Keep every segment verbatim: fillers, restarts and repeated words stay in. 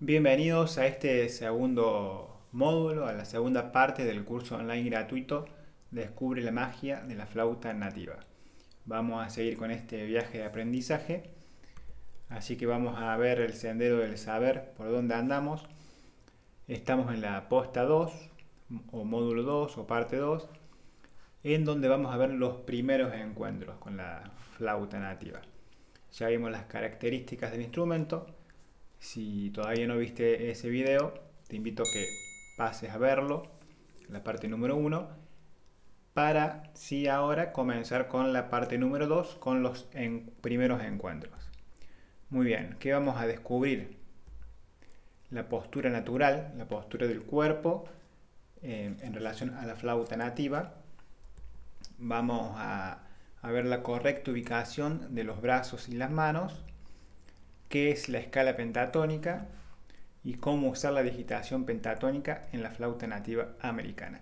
Bienvenidos a este segundo módulo, a la segunda parte del curso online gratuito Descubre la magia de la flauta nativa. Vamos a seguir con este viaje de aprendizaje, así que vamos a ver el sendero del saber por dónde andamos. Estamos en la posta dos, o módulo dos, o parte dos, en donde vamos a ver los primeros encuentros con la flauta nativa. Ya vimos las características del instrumento. Si todavía no viste ese video, te invito a que pases a verlo, la parte número uno, para sí ahora comenzar con la parte número dos, con los en primeros encuentros. Muy bien, ¿qué vamos a descubrir? La postura natural, la postura del cuerpo eh, en relación a la flauta nativa. Vamos a, a ver la correcta ubicación de los brazos y las manos, qué es la escala pentatónica y cómo usar la digitación pentatónica en la flauta nativa americana.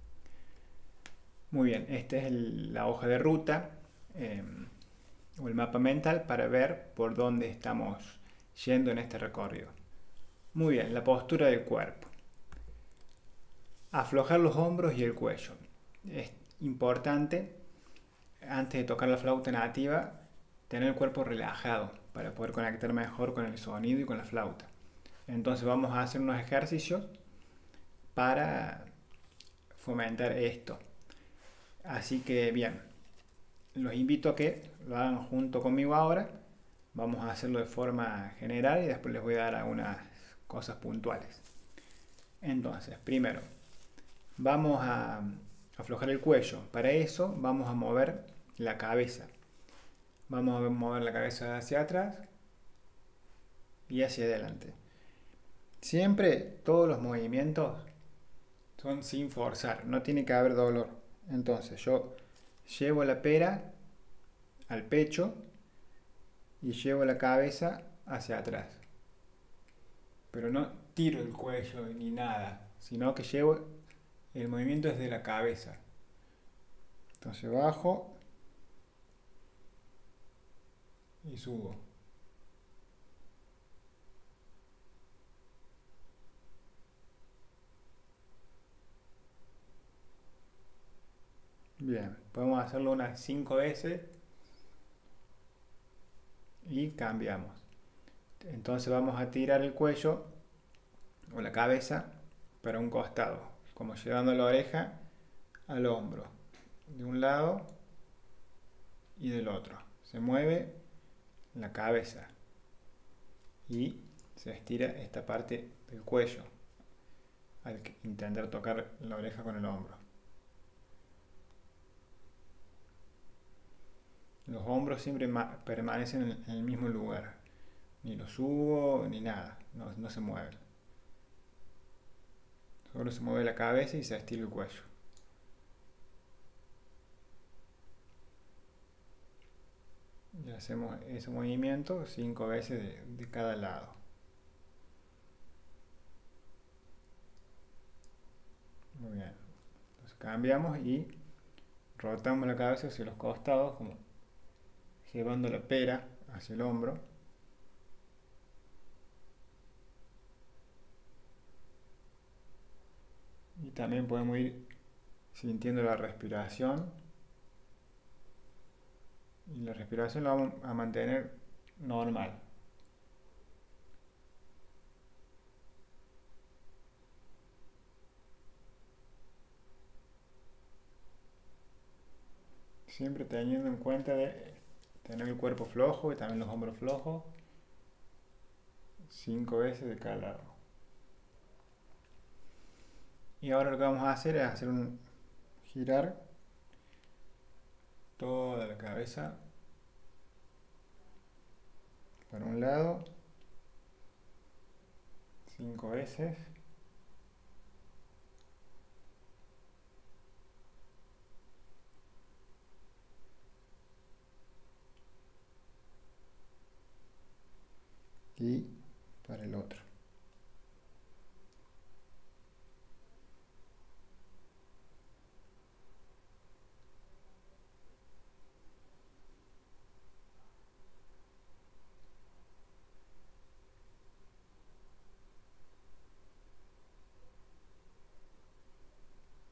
Muy bien, esta es el, la hoja de ruta eh, o el mapa mental para ver por dónde estamos yendo en este recorrido. Muy bien, la postura del cuerpo. Aflojar los hombros y el cuello. Es importante, antes de tocar la flauta nativa, tener el cuerpo relajado para poder conectar mejor con el sonido y con la flauta. Entonces vamos a hacer unos ejercicios para fomentar esto. Así que bien, los invito a que lo hagan junto conmigo ahora. Vamos a hacerlo de forma general y después les voy a dar algunas cosas puntuales. Entonces, primero, vamos a aflojar el cuello. Para eso vamos a mover la cabeza. Vamos a mover la cabeza hacia atrás y hacia adelante. Siempre todos los movimientos son sin forzar, no tiene que haber dolor. Entonces yo llevo la pera al pecho y llevo la cabeza hacia atrás. Pero no tiro el cuello ni nada, sino que llevo el movimiento desde la cabeza. Entonces bajo y subo. Bien, podemos hacerlo unas cinco veces y cambiamos. Entonces vamos a tirar el cuello o la cabeza para un costado, como llevando la oreja al hombro, de un lado y del otro. Se mueve la cabeza y se estira esta parte del cuello al intentar tocar la oreja con el hombro. Los hombros siempre permanecen en el mismo lugar, ni los subo ni nada, no, no se mueven. Solo se mueve la cabeza y se estira el cuello. Y hacemos ese movimiento cinco veces de, de cada lado. Muy bien. Entonces cambiamos y rotamos la cabeza hacia los costados, como llevando la pera hacia el hombro. Y también podemos ir sintiendo la respiración. Y la respiración la vamos a mantener normal. Siempre teniendo en cuenta de tener el cuerpo flojo y también los hombros flojos. Cinco veces de cada lado. Y ahora lo que vamos a hacer es hacer un girar toda la cabeza para un lado cinco veces. Y para el otro.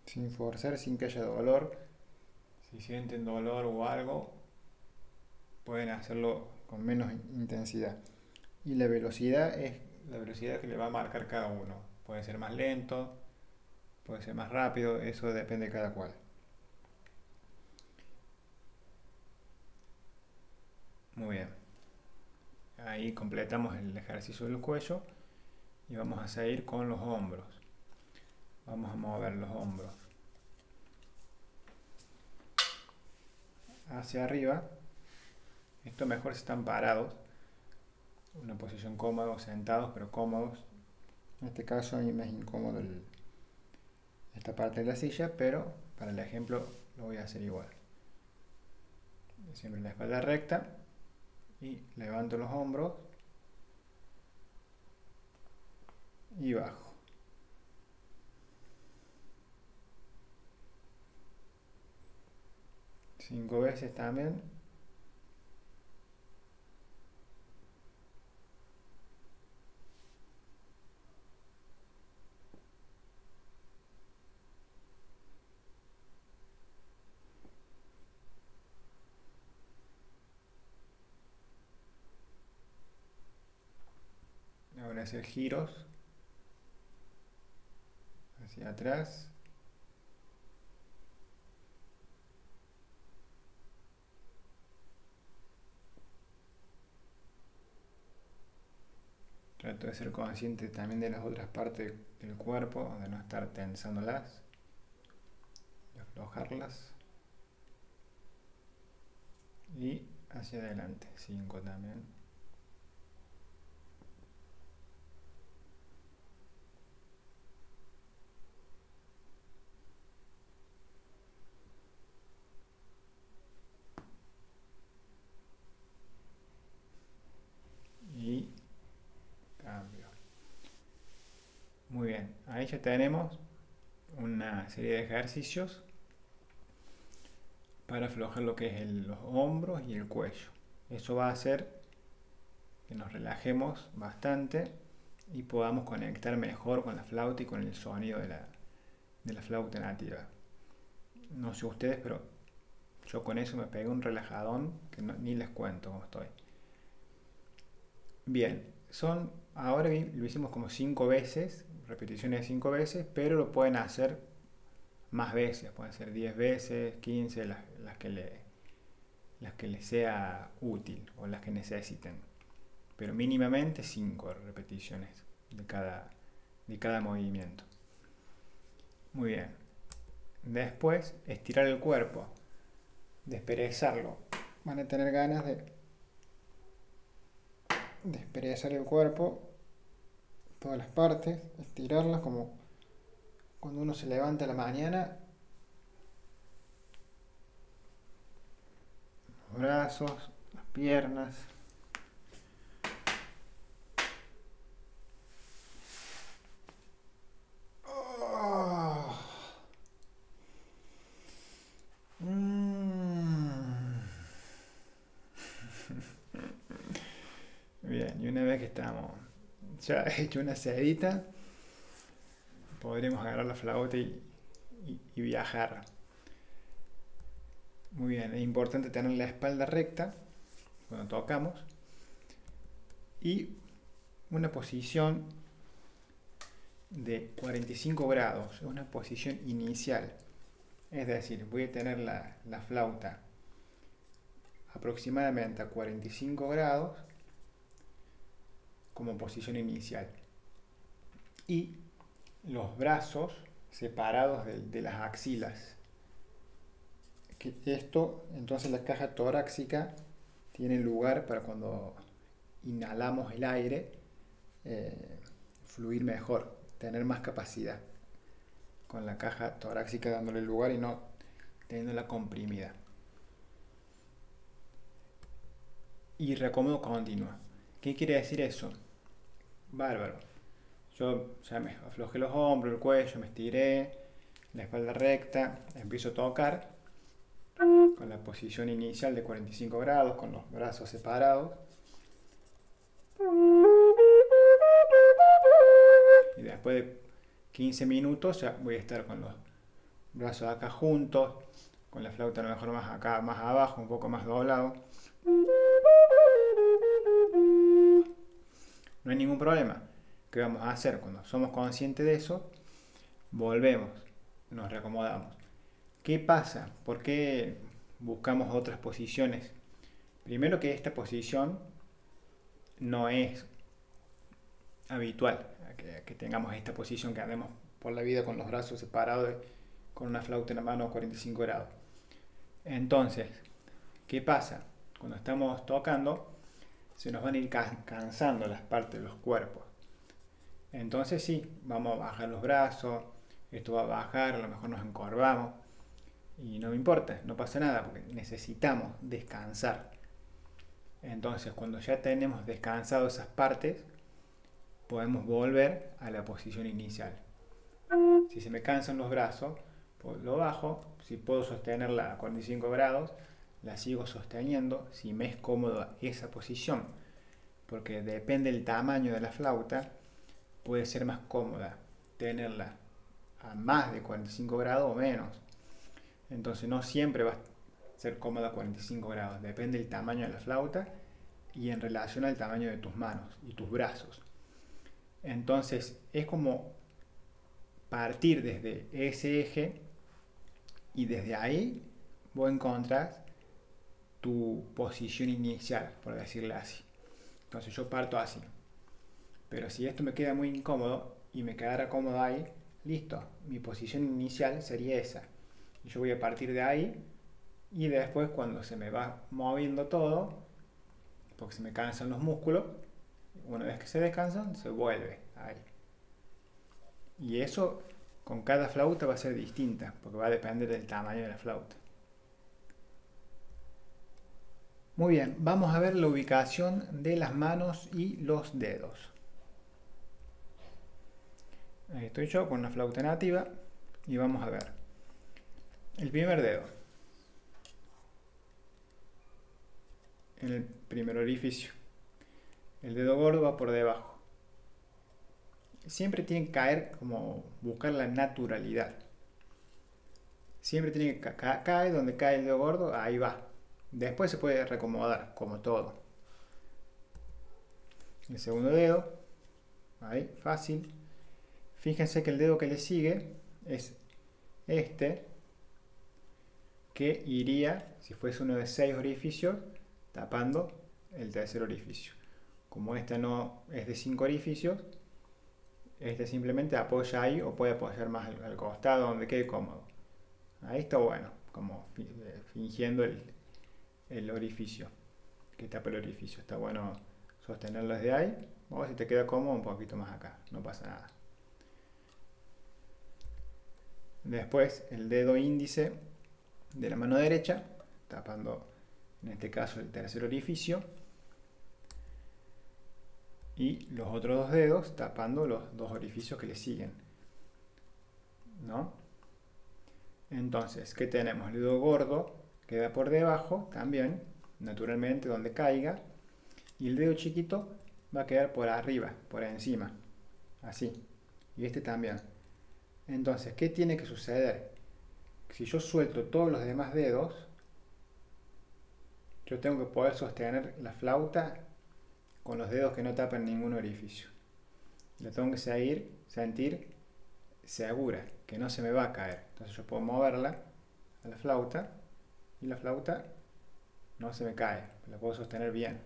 sin forzar, sin que haya dolor. Si sienten dolor o algo, pueden hacerlo con menos intensidad. Y la velocidad es la velocidad que le va a marcar cada uno. Puede ser más lento, puede ser más rápido, eso depende de cada cual. Muy bien. Ahí completamos el ejercicio del cuello y vamos a seguir con los hombros. Vamos a mover los hombros hacia arriba. Esto mejor si están parados, una posición cómoda, sentados pero cómodos. En este caso a mí me es incómodo el, esta parte de la silla, pero para el ejemplo lo voy a hacer igual. Siempre la espalda recta y levanto los hombros y bajo. Cinco veces también. Ahora hacer giros hacia atrás. Trato de ser consciente también de las otras partes del cuerpo, de no estar tensándolas, de aflojarlas. Y hacia adelante, cinco también. Y cambio. Muy bien, ahí ya tenemos una serie de ejercicios para aflojar lo que es el, los hombros y el cuello. Eso va a hacer que nos relajemos bastante y podamos conectar mejor con la flauta y con el sonido de la, de la flauta nativa. No sé ustedes, pero yo con eso me pegué un relajadón que no, ni les cuento cómo estoy. Bien, son, ahora lo hicimos como cinco veces, repeticiones de cinco veces, pero lo pueden hacer más veces, pueden ser diez veces, quince, las, las, que le, las que les sea útil o las que necesiten. Pero mínimamente cinco repeticiones de cada, de cada movimiento. Muy bien. Después, estirar el cuerpo, desperezarlo. Van a tener ganas de desperezar el cuerpo, todas las partes, estirarlas como cuando uno se levanta a la mañana. Los brazos, las piernas. Oh. Mm. Bien, y una vez que estamos ya hecho una sedita, podremos agarrar la flauta y, y, y viajar. Muy bien, es importante tener la espalda recta cuando tocamos y una posición de cuarenta y cinco grados, es una posición inicial. Es decir, voy a tener la, la flauta aproximadamente a cuarenta y cinco grados como posición inicial. Y los brazos separados de, de las axilas. Que esto, entonces la caja torácica tiene lugar para cuando inhalamos el aire, eh, fluir mejor, tener más capacidad. Con la caja torácica dándole lugar y no teniéndola comprimida. Y reacomodo continuo. ¿Qué quiere decir eso? Bárbaro. Yo ya me aflojé los hombros, el cuello, me estiré, la espalda recta, empiezo a tocar con la posición inicial de cuarenta y cinco grados, con los brazos separados. Y después de quince minutos ya voy a estar con los, brazos acá juntos, con la flauta a lo mejor más acá, más abajo, un poco más doblado. No hay ningún problema. ¿Qué vamos a hacer? Cuando somos conscientes de eso, volvemos, nos reacomodamos. ¿Qué pasa? ¿Por qué buscamos otras posiciones? Primero que esta posición no es habitual, que, que tengamos esta posición, que andemos por la vida con los brazos separados, con una flauta en la mano a cuarenta y cinco grados. Entonces, ¿qué pasa? Cuando estamos tocando, se nos van a ir cansando las partes de los cuerpos. Entonces sí, vamos a bajar los brazos, esto va a bajar, a lo mejor nos encorvamos. Y no me importa, no pasa nada, porque necesitamos descansar. Entonces, cuando ya tenemos descansado esas partes, podemos volver a la posición inicial. Si se me cansan los brazos, pues lo bajo. Si puedo sostenerla a cuarenta y cinco grados, la sigo sosteniendo si me es cómoda esa posición, porque depende del tamaño de la flauta, puede ser más cómoda tenerla a más de cuarenta y cinco grados o menos. Entonces no siempre va a ser cómoda a cuarenta y cinco grados, depende del tamaño de la flauta y en relación al tamaño de tus manos y tus brazos. Entonces es como partir desde ese eje y desde ahí vos encontrás tu posición inicial, por decirlo así. Entonces yo parto así. Pero si esto me queda muy incómodo y me quedara cómodo ahí, listo, mi posición inicial sería esa. Y yo voy a partir de ahí y después cuando se me va moviendo todo, porque se me cansan los músculos, una vez que se descansan, se vuelve ahí. Y eso con cada flauta va a ser distinta, porque va a depender del tamaño de la flauta. Muy bien, vamos a ver la ubicación de las manos y los dedos. Ahí estoy yo con una flauta nativa y vamos a ver. El primer dedo. En el primer orificio. El dedo gordo va por debajo. Siempre tiene que caer, como buscar la naturalidad. Siempre tiene que ca caer donde cae el dedo gordo, ahí va. Después se puede reacomodar, como todo. El segundo dedo, ahí, fácil. Fíjense que el dedo que le sigue es este, que iría, si fuese uno de seis orificios, tapando el tercer orificio. Como este no es de cinco orificios, este simplemente apoya ahí o puede apoyar más al, al costado donde quede cómodo. Ahí está bueno, como fingiendo el, el orificio, que tapa el orificio. Está bueno sostenerlo desde ahí, o si te queda cómodo un poquito más acá, no pasa nada. Después el dedo índice de la mano derecha, tapando en este caso el tercer orificio, y los otros dos dedos tapando los dos orificios que le siguen, ¿no? Entonces, ¿qué tenemos? El dedo gordo queda por debajo también, naturalmente donde caiga, y el dedo chiquito va a quedar por arriba, por encima, así, y este también. Entonces, ¿qué tiene que suceder? Si yo suelto todos los demás dedos, yo tengo que poder sostener la flauta con los dedos que no tapan ningún orificio. La tengo que seguir, sentir segura, que no se me va a caer. Entonces yo puedo moverla a la flauta y la flauta no se me cae, la puedo sostener bien.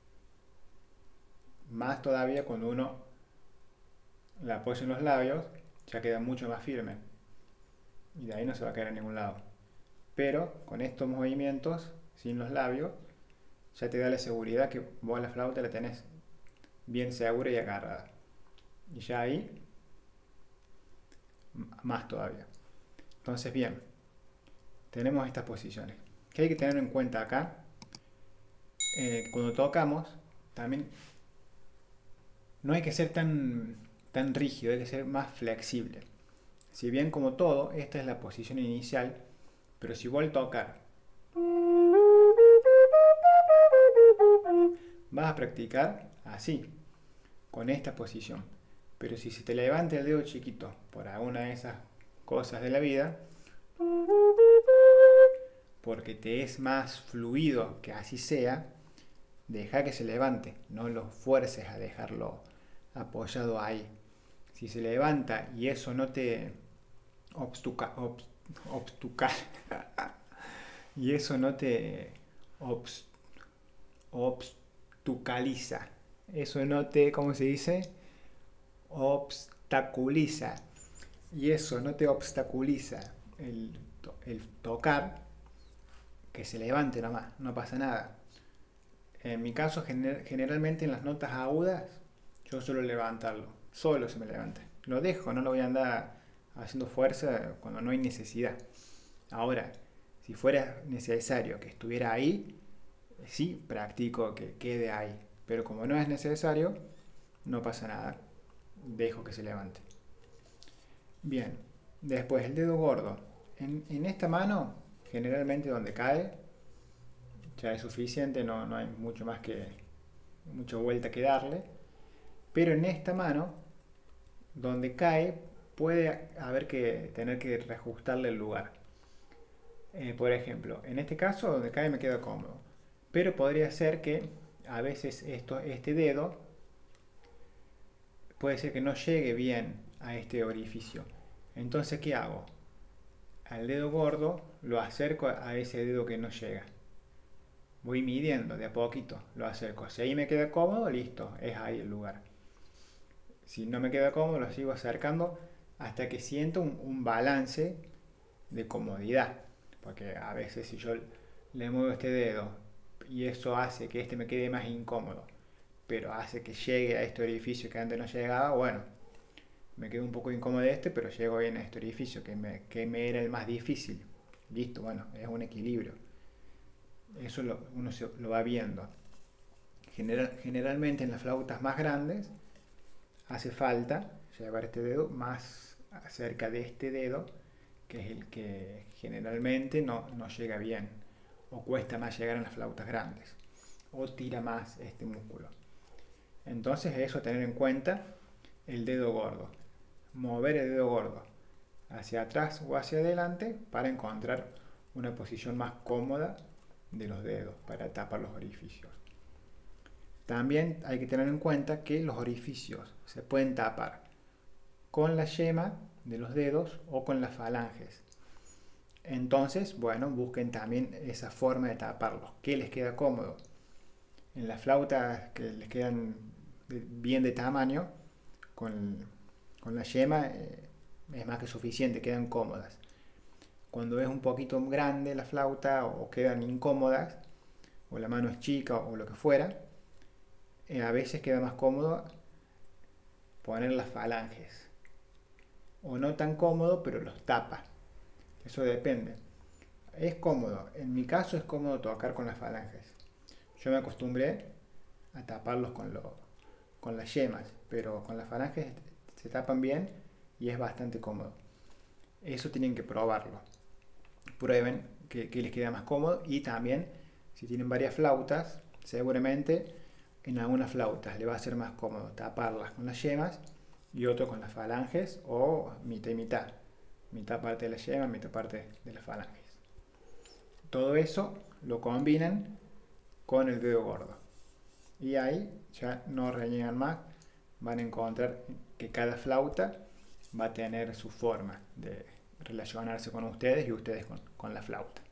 Más todavía cuando uno la apoya en los labios, ya queda mucho más firme y de ahí no se va a caer a ningún lado. Pero con estos movimientos, sin los labios, ya te da la seguridad que vos la flauta la tenés bien segura y agarrada. Y ya ahí, más todavía. Entonces, bien, tenemos estas posiciones. ¿Qué hay que tener en cuenta acá? Eh, cuando tocamos, también no hay que ser tan, tan rígido, hay que ser más flexible. Si bien como todo, esta es la posición inicial, pero si vos al tocar vas a practicar así, con esta posición. Pero si se te levanta el dedo chiquito por alguna de esas cosas de la vida, porque te es más fluido que así sea, deja que se levante, no lo fuerces a dejarlo apoyado ahí. Si se levanta y eso no te obstuca, ob, obstuca y eso no te obst, obstucaliza, eso no te, ¿cómo se dice? Obstaculiza, y eso no te obstaculiza el, el tocar, que se levante nomás, no pasa nada. En mi caso, gener, generalmente en las notas agudas, yo suelo levantarlo, solo se me levanta. Lo dejo, no lo voy a andar haciendo fuerza cuando no hay necesidad. Ahora, si fuera necesario que estuviera ahí, sí practico que quede ahí. Pero como no es necesario, no pasa nada. Dejo que se levante. Bien, después el dedo gordo. En, en esta mano, generalmente donde cae, ya es suficiente, no, no hay mucho más que, mucha vuelta que darle. Pero en esta mano, donde cae, puede haber que tener que reajustarle el lugar. Eh, por ejemplo, en este caso, donde cae me queda cómodo. Pero podría ser que a veces esto, este dedo puede ser que no llegue bien a este orificio. Entonces, ¿qué hago? Al dedo gordo lo acerco a ese dedo que no llega. Voy midiendo de a poquito, lo acerco. Si ahí me queda cómodo, listo, es ahí el lugar. Si no me queda cómodo, lo sigo acercando hasta que siento un, un balance de comodidad. Porque a veces si yo le muevo este dedo y eso hace que este me quede más incómodo, pero hace que llegue a este orificio que antes no llegaba, bueno, me quedo un poco incómodo de este, pero llego bien a este orificio que me, que me era el más difícil. Listo, bueno, es un equilibrio. Eso lo, uno se, lo va viendo. General, generalmente en las flautas más grandes hace falta llevar este dedo más cerca de este dedo, que es el que generalmente no, no llega bien, o cuesta más llegar en las flautas grandes, o tira más este músculo. Entonces eso a tener en cuenta, el dedo gordo. Mover el dedo gordo hacia atrás o hacia adelante para encontrar una posición más cómoda de los dedos para tapar los orificios. También hay que tener en cuenta que los orificios se pueden tapar con la yema de los dedos o con las falanges. Entonces, bueno, busquen también esa forma de taparlos, que les queda cómodo. En las flautas que les quedan bien de tamaño, con, con la yema eh, es más que suficiente, quedan cómodas. Cuando es un poquito grande la flauta o quedan incómodas, o la mano es chica o lo que fuera, eh, a veces queda más cómodo poner las falanges. O no tan cómodo, pero los tapa. Eso depende. Es cómodo. En mi caso es cómodo tocar con las falanges. Yo me acostumbré a taparlos con, lo, con las yemas, pero con las falanges se tapan bien y es bastante cómodo. Eso tienen que probarlo. Prueben que, que les queda más cómodo, y también si tienen varias flautas, seguramente en algunas flautas le va a ser más cómodo taparlas con las yemas y otro con las falanges, o mitad y mitad. Mitad parte de la yema, mitad parte de las falanges. Todo eso lo combinan con el dedo gordo. Y ahí ya no reniegan más. Van a encontrar que cada flauta va a tener su forma de relacionarse con ustedes y ustedes con, con la flauta.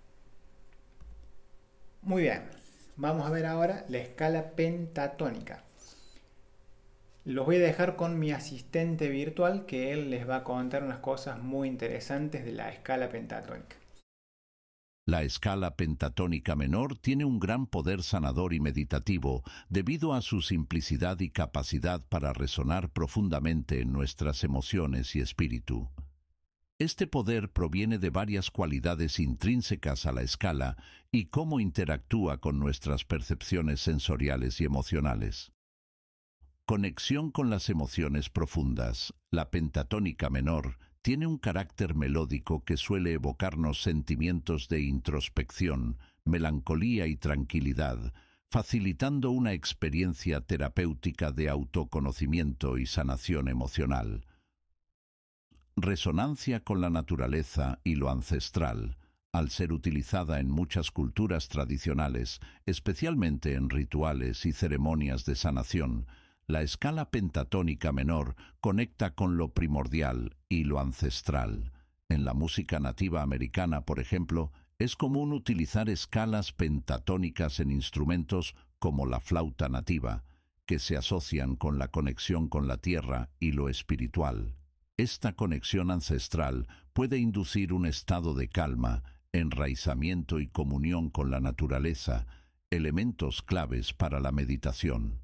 Muy bien. Vamos a ver ahora la escala pentatónica. Los voy a dejar con mi asistente virtual, que él les va a contar unas cosas muy interesantes de la escala pentatónica. La escala pentatónica menor tiene un gran poder sanador y meditativo debido a su simplicidad y capacidad para resonar profundamente en nuestras emociones y espíritu. Este poder proviene de varias cualidades intrínsecas a la escala y cómo interactúa con nuestras percepciones sensoriales y emocionales. Conexión con las emociones profundas. La pentatónica menor tiene un carácter melódico que suele evocarnos sentimientos de introspección, melancolía y tranquilidad, facilitando una experiencia terapéutica de autoconocimiento y sanación emocional. Resonancia con la naturaleza y lo ancestral. Al ser utilizada en muchas culturas tradicionales, especialmente en rituales y ceremonias de sanación, la escala pentatónica menor conecta con lo primordial y lo ancestral. En la música nativa americana, por ejemplo, es común utilizar escalas pentatónicas en instrumentos como la flauta nativa, que se asocian con la conexión con la tierra y lo espiritual. Esta conexión ancestral puede inducir un estado de calma, enraizamiento y comunión con la naturaleza, elementos claves para la meditación.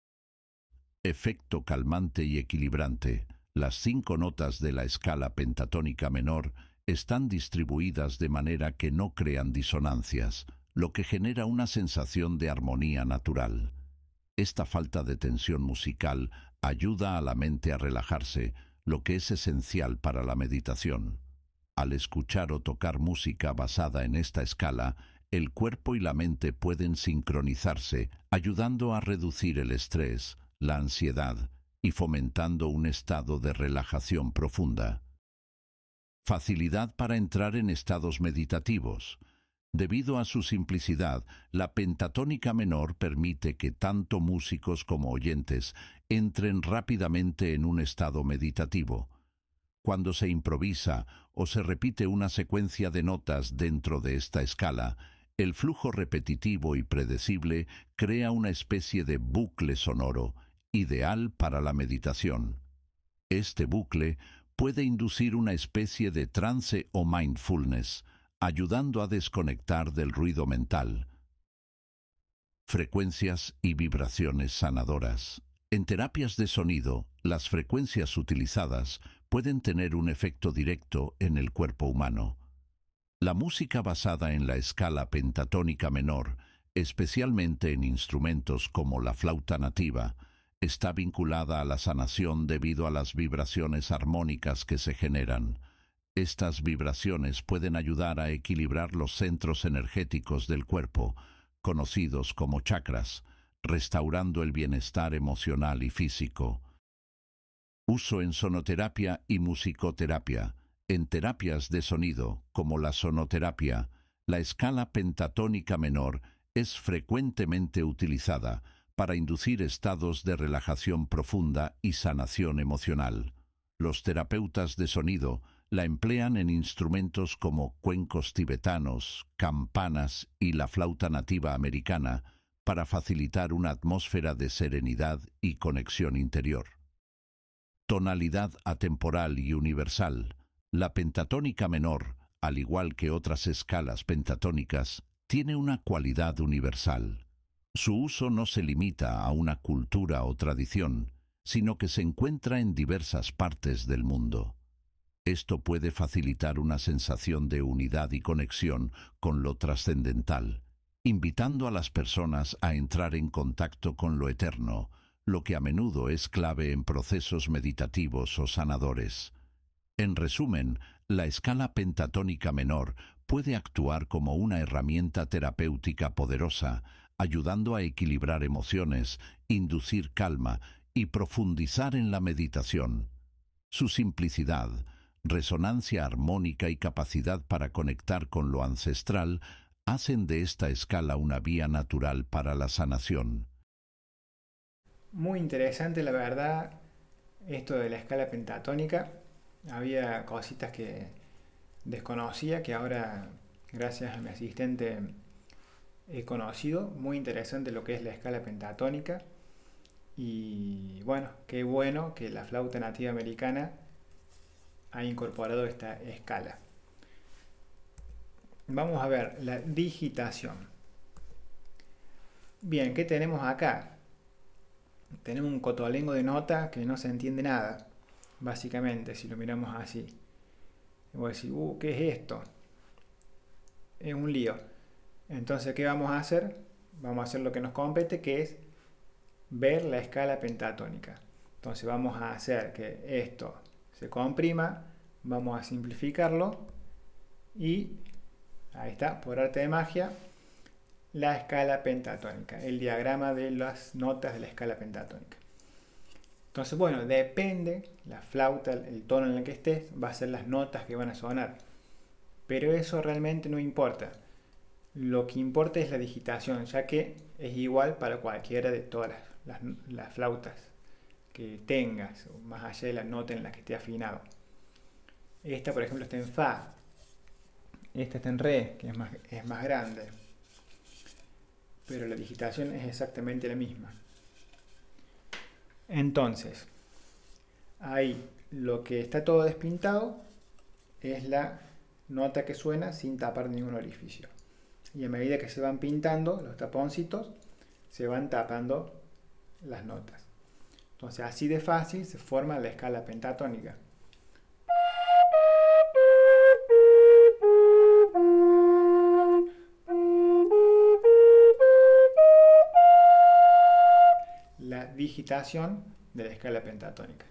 Efecto calmante y equilibrante. Las cinco notas de la escala pentatónica menor están distribuidas de manera que no crean disonancias, lo que genera una sensación de armonía natural. Esta falta de tensión musical ayuda a la mente a relajarse, lo que es esencial para la meditación. Al escuchar o tocar música basada en esta escala, el cuerpo y la mente pueden sincronizarse, ayudando a reducir el estrés, la ansiedad y fomentando un estado de relajación profunda. Facilidad para entrar en estados meditativos. Debido a su simplicidad, la pentatónica menor permite que tanto músicos como oyentes entren rápidamente en un estado meditativo. Cuando se improvisa o se repite una secuencia de notas dentro de esta escala, el flujo repetitivo y predecible crea una especie de bucle sonoro, ideal para la meditación. Este bucle puede inducir una especie de trance o mindfulness, ayudando a desconectar del ruido mental. Frecuencias y vibraciones sanadoras. En terapias de sonido, las frecuencias utilizadas pueden tener un efecto directo en el cuerpo humano. La música basada en la escala pentatónica menor, especialmente en instrumentos como la flauta nativa, está vinculada a la sanación debido a las vibraciones armónicas que se generan. Estas vibraciones pueden ayudar a equilibrar los centros energéticos del cuerpo, conocidos como chakras, restaurando el bienestar emocional y físico. Uso en sonoterapia y musicoterapia. En terapias de sonido, como la sonoterapia, la escala pentatónica menor es frecuentemente utilizada para inducir estados de relajación profunda y sanación emocional. Los terapeutas de sonido la emplean en instrumentos como cuencos tibetanos, campanas y la flauta nativa americana para facilitar una atmósfera de serenidad y conexión interior. Tonalidad atemporal y universal. La pentatónica menor, al igual que otras escalas pentatónicas, tiene una cualidad universal. Su uso no se limita a una cultura o tradición, sino que se encuentra en diversas partes del mundo. Esto puede facilitar una sensación de unidad y conexión con lo trascendental, invitando a las personas a entrar en contacto con lo eterno, lo que a menudo es clave en procesos meditativos o sanadores. En resumen, la escala pentatónica menor puede actuar como una herramienta terapéutica poderosa, ayudando a equilibrar emociones, inducir calma y profundizar en la meditación. Su simplicidad, resonancia armónica y capacidad para conectar con lo ancestral hacen de esta escala una vía natural para la sanación. Muy interesante, la verdad, esto de la escala pentatónica. Había cositas que desconocía que ahora, gracias a mi asistente, he conocido. Muy interesante lo que es la escala pentatónica. Y bueno, qué bueno que la flauta nativa americana ha incorporado esta escala. Vamos a ver la digitación. Bien, ¿qué tenemos acá? Tenemos un cotolengo de nota que no se entiende nada, básicamente, si lo miramos así. Voy a decir, uh, ¿qué es esto? Es un lío. Entonces, ¿qué vamos a hacer? Vamos a hacer lo que nos compete, que es ver la escala pentatónica. Entonces, vamos a hacer que esto se comprima, vamos a simplificarlo y ahí está, por arte de magia, la escala pentatónica, el diagrama de las notas de la escala pentatónica. Entonces, bueno, depende la flauta, el tono en el que estés, va a ser las notas que van a sonar. Pero eso realmente no importa. Lo que importa es la digitación, ya que es igual para cualquiera de todas las, las, las flautas que tengas, más allá de la nota en la que esté afinado. Esta, por ejemplo, está en Fa. Esta está en Re, que es más, es más grande. Pero la digitación es exactamente la misma. Entonces, ahí lo que está todo despintado es la nota que suena sin tapar ningún orificio. Y a medida que se van pintando los taponcitos, se van tapando las notas. Entonces, así de fácil se forma la escala pentatónica. La digitación de la escala pentatónica.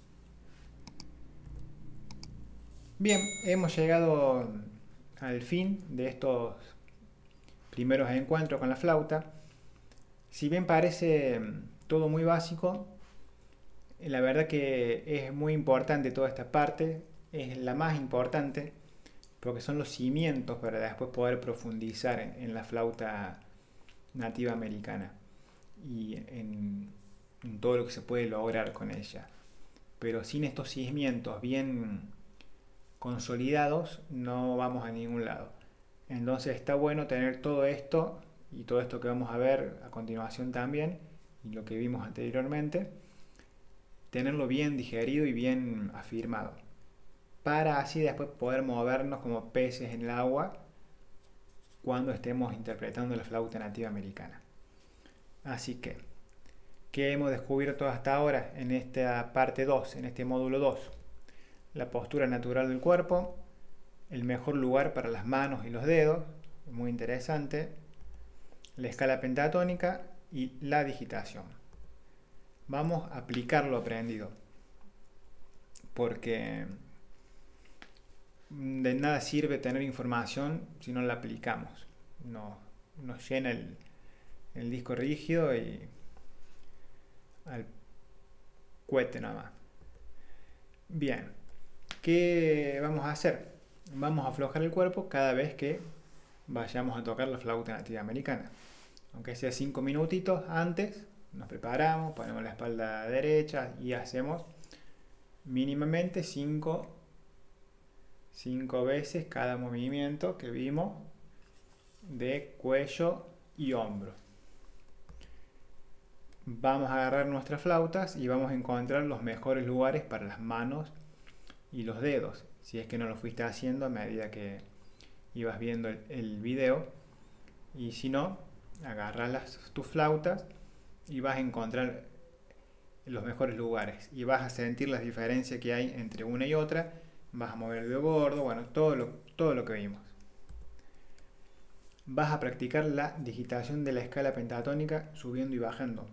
Bien, hemos llegado al fin de estos primeros encuentros con la flauta. Si bien parece todo muy básico, la verdad que es muy importante toda esta parte, es la más importante, porque son los cimientos para después poder profundizar en, en la flauta nativa americana y en, en todo lo que se puede lograr con ella. Pero sin estos cimientos bien consolidados no vamos a ningún lado. Entonces está bueno tener todo esto y todo esto que vamos a ver a continuación también y lo que vimos anteriormente, tenerlo bien digerido y bien afirmado, para así después poder movernos como peces en el agua cuando estemos interpretando la flauta nativa americana. Así que, ¿qué hemos descubierto hasta ahora en esta parte dos, en este módulo dos? La postura natural del cuerpo, el mejor lugar para las manos y los dedos, muy interesante, la escala pentatónica y la digitación. Vamos a aplicar lo aprendido, porque de nada sirve tener información si no la aplicamos. No, nos llena el, el disco rígido y al cohete nada más. Bien, ¿qué vamos a hacer? Vamos a aflojar el cuerpo cada vez que vayamos a tocar la flauta nativa americana. Aunque sea cinco minutitos antes, nos preparamos, ponemos la espalda derecha y hacemos mínimamente cinco veces cada movimiento que vimos de cuello y hombro. Vamos a agarrar nuestras flautas y vamos a encontrar los mejores lugares para las manos y los dedos, si es que no lo fuiste haciendo a medida que ibas viendo el, el video, y si no, agarras las, tus flautas y vas a encontrar los mejores lugares y vas a sentir las diferencias que hay entre una y otra, vas a mover el dedo gordo, bueno, todo lo, todo lo que vimos. Vas a practicar la digitación de la escala pentatónica subiendo y bajando.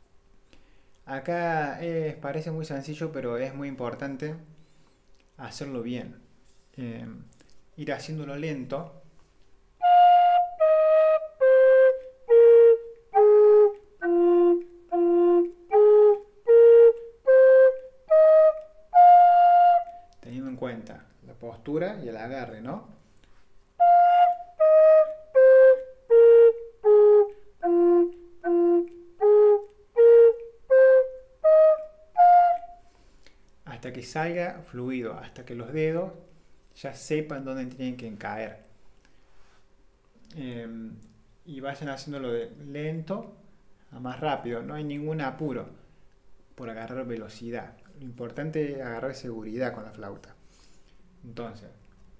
Acá eh, parece muy sencillo, pero es muy importante hacerlo bien. Eh, ir haciéndolo lento. Teniendo en cuenta la postura y el agarre, ¿no? Hasta que salga fluido, hasta que los dedos ya sepan dónde tienen que caer. Eh, y vayan haciéndolo de lento a más rápido, no hay ningún apuro por agarrar velocidad. Lo importante es agarrar seguridad con la flauta. Entonces,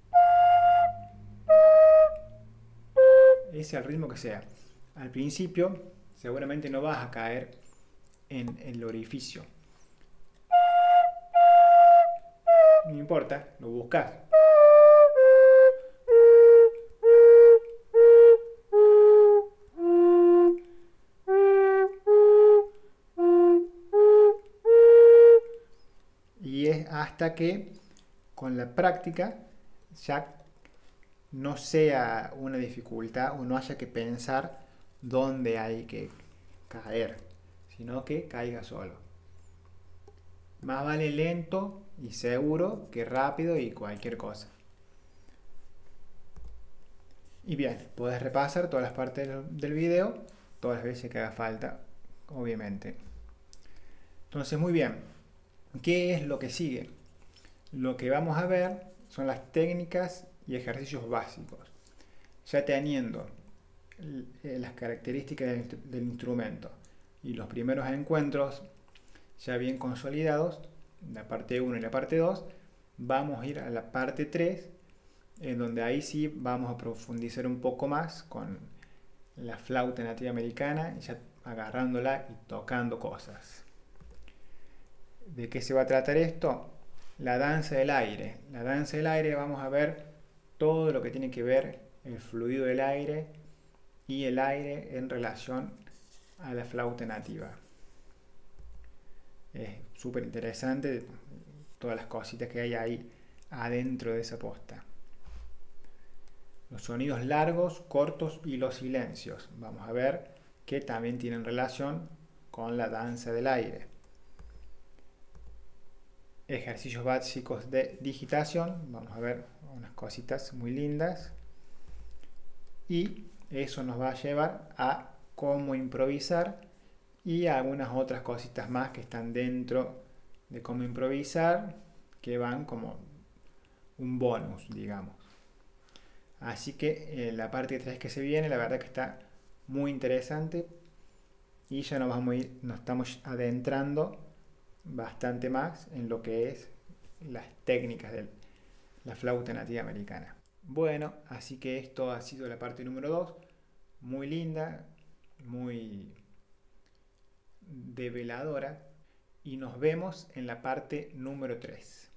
ese al ritmo que sea. Al principio, seguramente no vas a caer en el orificio. No importa, lo buscas. Y es hasta que con la práctica ya no sea una dificultad o no haya que pensar dónde hay que caer, sino que caiga solo. Más vale lento y seguro que rápido y cualquier cosa. Y bien, puedes repasar todas las partes del, del video, todas las veces que haga falta, obviamente. Entonces, muy bien, ¿qué es lo que sigue? Lo que vamos a ver son las técnicas y ejercicios básicos. Ya teniendo las características del, del instrumento y los primeros encuentros ya bien consolidados, la parte uno y la parte dos, vamos a ir a la parte tres, en donde ahí sí vamos a profundizar un poco más con la flauta nativa americana, ya agarrándola y tocando cosas. ¿De qué se va a tratar esto? La danza del aire. La danza del aire vamos a ver todo lo que tiene que ver el fluido del aire y el aire en relación a la flauta nativa. Es súper interesante todas las cositas que hay ahí adentro de esa posta. Los sonidos largos, cortos y los silencios. Vamos a ver que también tienen relación con la danza del aire. Ejercicios básicos de digitación. Vamos a ver unas cositas muy lindas. Y eso nos va a llevar a cómo improvisar y algunas otras cositas más que están dentro de cómo improvisar, que van como un bonus, digamos. Así que eh, la parte tres que se viene, la verdad que está muy interesante y ya nos vamos a ir, nos estamos adentrando bastante más en lo que es las técnicas de la flauta nativa americana. Bueno, así que esto ha sido la parte número dos, muy linda, muy develadora, y nos vemos en la parte número tres.